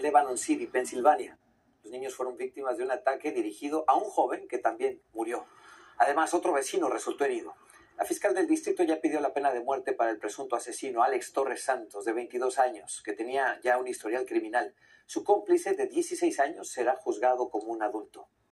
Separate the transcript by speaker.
Speaker 1: Lebanon City, Pensilvania. Los niños fueron víctimas de un ataque dirigido a un joven que también murió. Además, otro vecino resultó herido. La fiscal del distrito ya pidió la pena de muerte para el presunto asesino Alex Torres Santos, de 22 años, que tenía ya un historial criminal. Su cómplice, de 16 años, será juzgado como un adulto.